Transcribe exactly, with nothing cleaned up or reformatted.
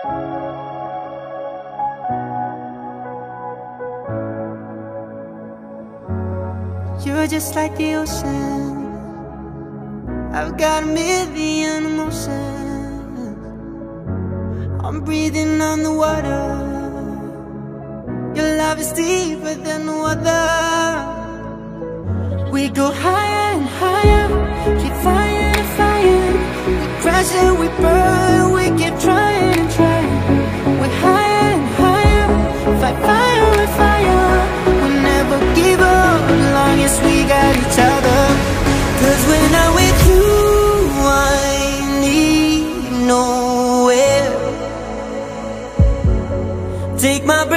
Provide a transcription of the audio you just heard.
You're just like the ocean. I've got a million emotions. I'm breathing on the water. Your love is deeper than no other. We go higher and higher, keep flying and flying. We crash and we burn, we keep trying and trying. We're higher and higher, fight fire with fire. We'll never give up as long as we got each other. Cause when I'm with you, I need nowhere. Take my breath.